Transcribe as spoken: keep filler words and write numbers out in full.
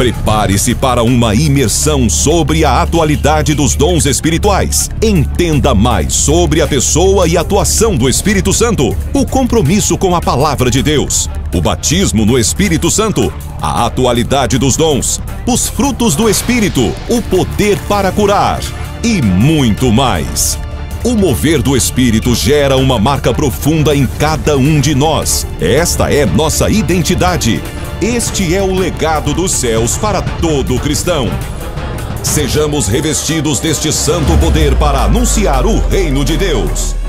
Prepare-se para uma imersão sobre a atualidade dos dons espirituais. Entenda mais sobre a pessoa e atuação do Espírito Santo, o compromisso com a Palavra de Deus, o batismo no Espírito Santo, a atualidade dos dons, os frutos do Espírito, o poder para curar e muito mais. O mover do Espírito gera uma marca profunda em cada um de nós. Esta é nossa identidade. Este é o legado dos céus para todo cristão. Sejamos revestidos deste santo poder para anunciar o reino de Deus.